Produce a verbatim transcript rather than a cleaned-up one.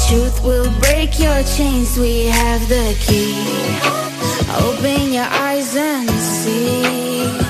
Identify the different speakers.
Speaker 1: Truth will break your chains, we have the key. Open your eyes and see.